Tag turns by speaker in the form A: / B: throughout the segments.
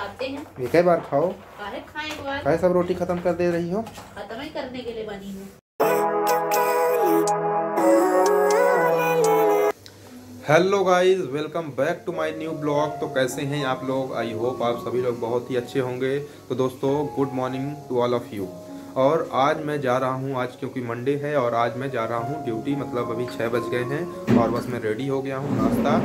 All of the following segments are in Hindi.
A: खाते हैं।
B: एक ही बार खाओ।
A: खाए
B: सब रोटी खत्म कर दे रही हो।
A: खत्म ही करने के लिए बनी हूँ।
B: Hello guys, welcome back to my new blog. तो कैसे हैं आप लोग? आई होप आप सभी लोग बहुत ही अच्छे होंगे। तो दोस्तों, good morning to all of you. और आज मैं जा रहा हूँ, आज क्योंकि मंडे है और आज मैं जा रहा हूँ ड्यूटी। मतलब अभी 6 बज गए हैं और बस मैं रेडी हो गया हूँ। नाश्ता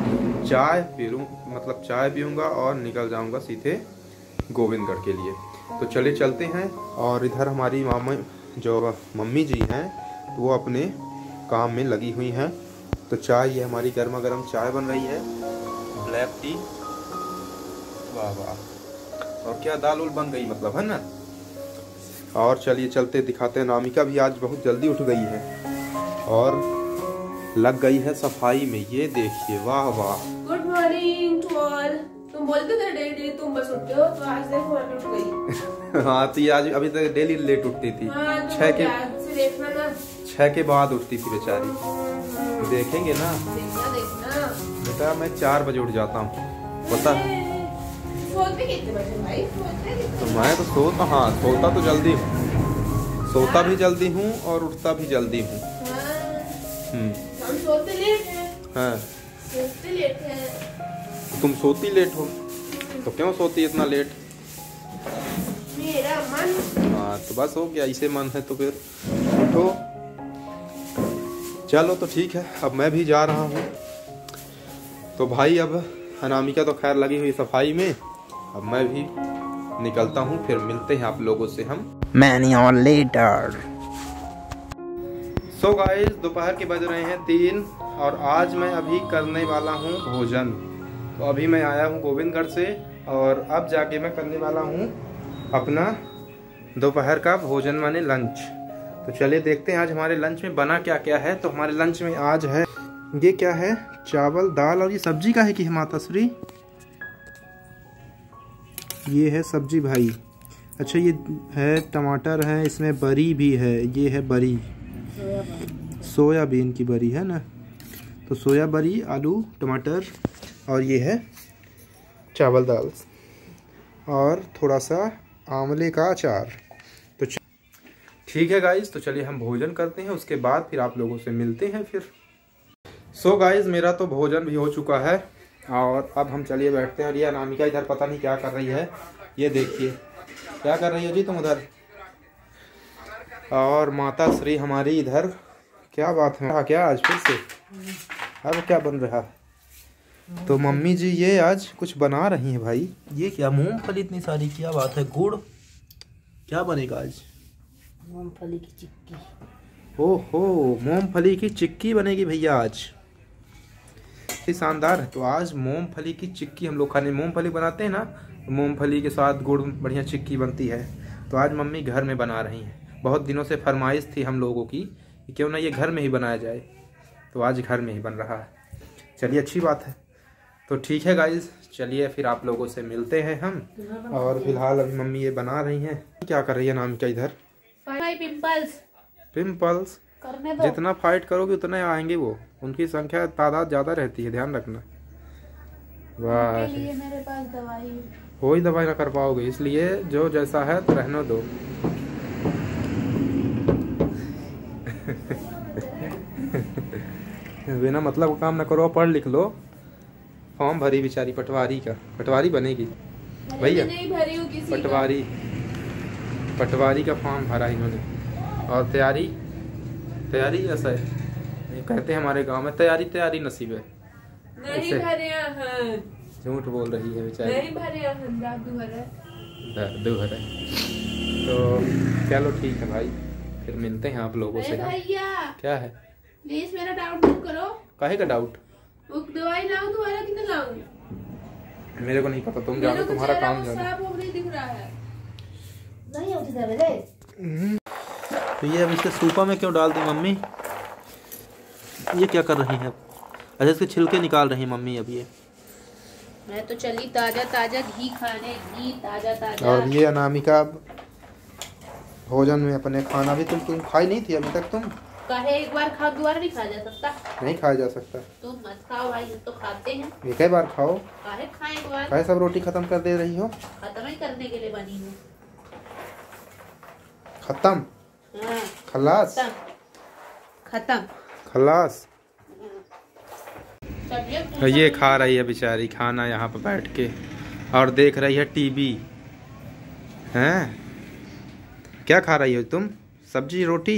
B: चाय पीऊँगा और निकल जाऊँगा सीधे गोविंदगढ़ के लिए। तो चले चलते हैं। और इधर हमारी मम्मी जी हैं, तो वो अपने काम में लगी हुई हैं। तो चाय, ये हमारी गर्मा गर्म चाय बन रही है, ब्लैक टी। वाह वाह। और क्या दाल उल बन गई, मतलब, है ना। और चलिए चलते दिखाते हैं। नामिका भी आज बहुत जल्दी उठ गई है और लग गई है सफाई में। ये देखिए, वाह वाह।
C: Good morning to all. तुम बोलते थे डेली तुम बस उठते हो, तो आज देखो मैं उठ गई।
B: हाँ, तो ये आज अभी तक डेली लेट उठती थी।
C: हाँ,
B: 6 के बाद उठती थी बेचारी। देखेंगे ना,
C: देखना
B: बेटा, मैं 4 बजे उठ जाता हूँ, पता है।
C: सोते कितने बजे भाई?
B: तो मैं तो सोता तो जल्दी हूँ। सोता भी जल्दी हूँ और उठता भी जल्दी हूँ।
C: हम सोते लेट हैं।
B: हाँ,
C: सोते लेट हैं।
B: तुम सोती लेट हो, तो क्यों सोती इतना लेट?
C: मेरा मन।
B: हाँ, तो बस हो गया। इसे मन है तो फिर उठो। चलो तो ठीक है, अब मैं भी जा रहा हूँ। तो भाई, अब अनामिका तो खैर लगी हुई सफाई में, अब मैं भी निकलता हूँ। फिर मिलते हैं आप लोगों से हम मैनी और लेटर। सो गाइस, दोपहर के बज रहे हैं 3 और आज मैं अभी करने वाला हूँ भोजन। तो अभी मैं आया हूँ गोविंदगढ़ से और अब जाके मैं करने वाला हूँ अपना दोपहर का भोजन, माने लंच। तो चलिए देखते हैं आज हमारे लंच में बना क्या क्या है। तो हमारे लंच में आज है, ये क्या है, चावल दाल। और ये सब्जी का है कि माता श्री, ये है सब्जी भाई। अच्छा, ये है टमाटर है, इसमें बरी भी है। ये है बरी, सोयाबीन की बरी है ना। तो सोया बरी, आलू, टमाटर, और ये है चावल दाल और थोड़ा सा आंवले का अचार। तो ठीक है गाइज, तो चलिए हम भोजन करते हैं, उसके बाद फिर आप लोगों से मिलते हैं फिर। सो गाइज, मेरा तो भोजन भी हो चुका है और अब हम चलिए बैठते हैं। और ये अनामिका इधर पता नहीं क्या कर रही है। ये देखिए क्या कर रही हो जी तुम उधर। और माता श्री हमारी इधर, क्या बात है, क्या आज फिर से अब क्या बन रहा है? तो मम्मी जी ये आज कुछ बना रही हैं भाई। ये क्या, मूंगफली इतनी सारी, क्या बात है, गुड़, क्या बनेगा आज?
A: मूंगफली की चिक्की।
B: ओहो, मूंगफली की चिक्की बनेगी भैया आज। ये शानदार है। तो आज मूंगफली की चिक्की हम लोग खाने। मूंगफली बनाते हैं ना, मूंगफली के साथ गुड़, बढ़िया चिक्की बनती है। तो आज मम्मी घर में बना रही हैं। बहुत दिनों से फरमाइश थी हम लोगों की कि क्यों ना ये घर में ही बनाया जाए। तो आज घर में ही बन रहा है। चलिए, अच्छी बात है। तो ठीक है गाइज, चलिए फिर आप लोगों से मिलते हैं हम। और फिलहाल अभी मम्मी ये बना रही हैं। क्या कर रही है नाम क्या इधर? पिंपल्स
A: करने दो।
B: जितना फाइट करोगे उतना आएंगे वो। उनकी संख्या, तादाद ज्यादा रहती है, ध्यान रखना। वाह,
A: मेरे पास दवाई,
B: कोई दवाई ना कर पाओगे, इसलिए जो जैसा है तो रहने दो। बिना मतलब काम ना करो, पढ़ लिख लो। फॉर्म भरी बेचारी, पटवारी बनेगी भैया। पटवारी का फॉर्म भरा इन्होंने। और तैयारी ऐसा है, नहीं कहते हमारे गांव में, तैयारी नसीब है।
C: नहीं भरे हैं।
B: झूठ बोल रही है बेचारी।
C: नहीं भरे हैं,
B: दर्द है। तो चलो ठीक है भाई, फिर मिलते हैं आप लोगों से।
C: भैया
B: क्या है?
C: प्लीज मेरा डाउट दूर करो।
B: काहे का डाउट?
C: वो दवाई लाऊं दोबारा कितना लाऊं?
B: मेरे को नहीं पता, तुम जानो, तुम्हारा काम जानो।
C: साफ नहीं दिख रहा है।
A: नहीं होती दवाई।
B: तो ये अब इसके सूपा में क्यों डाल दी मम्मी? ये क्या कर रही है? अच्छा, इसके छिलके निकाल रही है मम्मी अब ये।
A: मैं तो चली ताजा घी खाने, घी ताजा।
B: और ये अनामिका भोजन में अपने खाना भी तुम खाई नहीं थी अभी तक तुम?
A: काहे एक बार खाओ दोबारा नहीं खाया जा सकता?
B: नहीं खाया जा सकता।
A: तुम मत खाओ भाई, हम तो खाते हैं।
B: एक ही बार खाओ।
A: काहे खाएं एक बार?
B: काहे सब रोटी खत्म कर दे रही हो?
A: खत्म ही करने के लिए बनी हूँ।
B: खत्म?
A: हाँ,
B: खलास?
A: खत्म।
B: खलास?
A: चलिए
B: ये खा रही है बेचारी खाना यहाँ पर बैठ के और देख रही है टीवी। हैं? क्या खा रही हो तुम? सब्जी रोटी?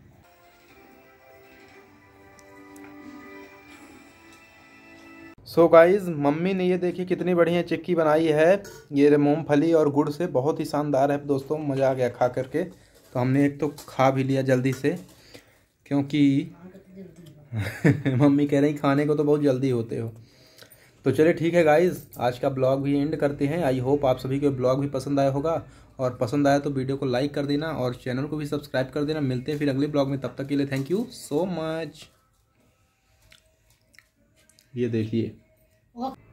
B: सो गाइज मम्मी ने ये देखी कितनी बढ़िया चिक्की बनाई है। ये मूंगफली और गुड़ से बहुत ही शानदार है दोस्तों, मज़ा आ गया खा करके। तो हमने एक तो खा भी लिया जल्दी से, क्योंकि मम्मी कह रही खाने को तो बहुत जल्दी होते हो। तो चलिए ठीक है गाइज, आज का ब्लॉग भी एंड करते हैं। आई होप आप सभी को ब्लॉग भी पसंद आया होगा, और पसंद आया तो वीडियो को लाइक कर देना और चैनल को भी सब्सक्राइब कर देना। मिलते हैं फिर अगले ब्लॉग में, तब तक के लिए थैंक यू सो मच। ये देखिए